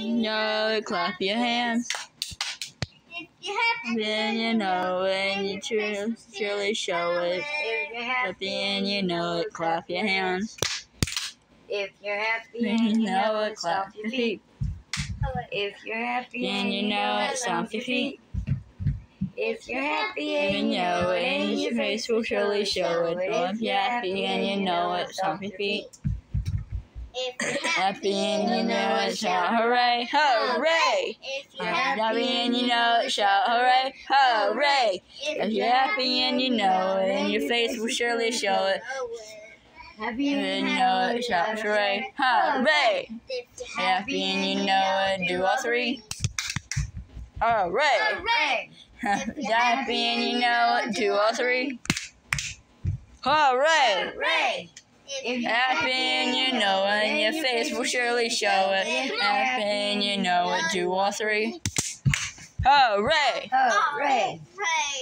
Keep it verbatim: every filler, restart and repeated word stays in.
know it, clap your hands. If you're happy, Then you know it, and you truly, truly show it. If you're Clap happy and you know it, clap your hands. If you're happy Then and you know it, clap your feet. If you're happy Then you know it, stomp your feet. If you're happy And and you know it, and your face will surely show it. Oh, if you're happy and you know it, stomp your feet. If you're Happy and you know it, shout hooray, hooray! If you're Happy and you know it, shout hooray, hooray! If you're happy and you know it, and your face will surely show it. Happy And you know it, shout hooray, hooray! Happy and you know it, do all three. Hooray! Hooray! Happy and you know it, do all three. Hooray! Hooray! Happy and you know it, and your face will surely show it. Happy and you know it, do all three. Hooray! Hooray! Hooray!